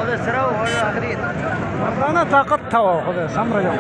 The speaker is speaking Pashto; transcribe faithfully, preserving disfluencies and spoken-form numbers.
هذا سرا وهذا آخرين. أنا طاقت ثوا خذ سمرة جو.